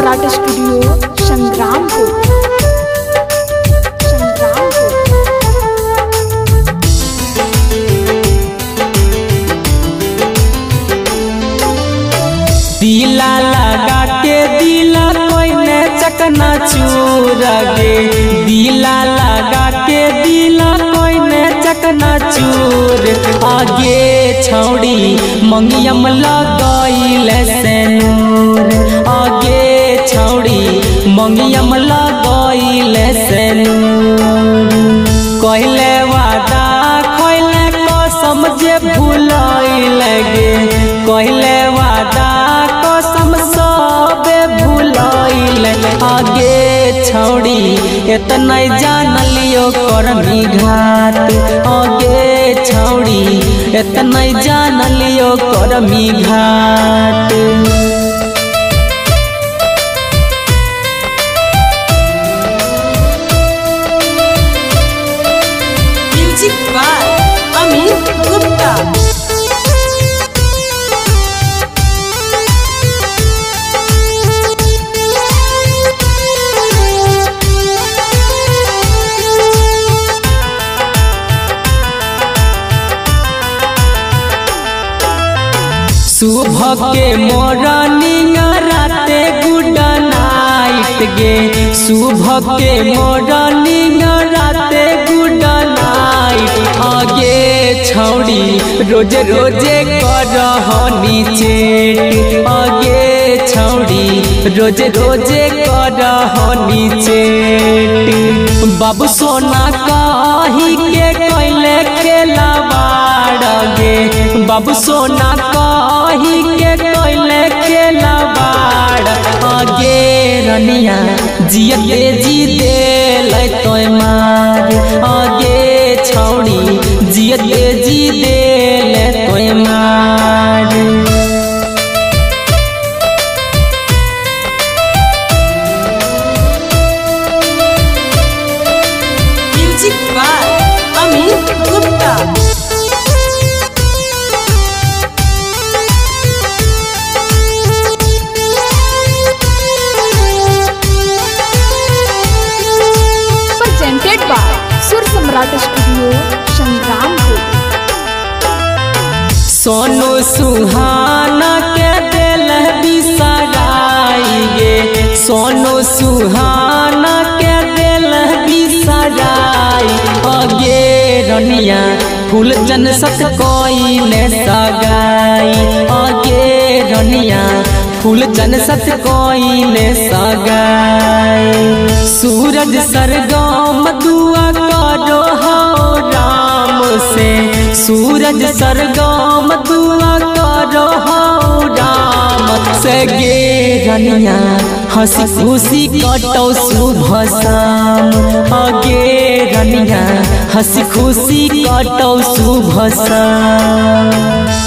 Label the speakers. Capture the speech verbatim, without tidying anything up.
Speaker 1: सम्राट studio Sangrampur Sangrampur.
Speaker 2: दिला लगा के दिला कोई ने चकना चूर गे, दिला लगा के दिला कोई ने चकना चूर। आगे छौड़ी मंगियम लगैल से नूर, आगे छौड़ी मंगियम लगैल से नूर। कहले वादा खैले कसम जे भूलैल गे, कहले वादा कसम सब भूलैल। आगे छौड़ी इतना जान लियो करमी घाट, आगे छौड़ी इतना जान लियो करमी घाट।
Speaker 3: Music by Amit Gupta.
Speaker 2: शुभ के मोरनिंग राते गुड नाइट गे, शुभ के मोरनिंग राते गुड नाइट। आगे छौड़ी रोज रोजे करहनी चेट, आगे छौड़ी रोज रोजे करहनी चेट। बाबू सोना कही के कैले खेलवाड़ गे, बाबू सोना कही के कैले खेलवाड़। आगे रनिया जियते जी देल तो मार, आगे छौड़ी जियते जी देल तो मार।
Speaker 3: Music by Amit Gupta.
Speaker 1: presented by Sur Samrat studio Sangrampur.
Speaker 2: Sonu Suhana के दिल बिसराई गे, सोनू सुहाना के दिल बिसराई। आगे रनिया फूल जन सत कोई ने सगाई, आगे रनिया फूल जन सत कोई ने सगाई। सूरज सरगम दुआ करो हो राम से, सूरज सरगम दुआ करो हो राम से। गे रनिया हंसी खुशी कटो शुभ शाम, आगे रनिया हंसी खुशी कटो शुभ शाम।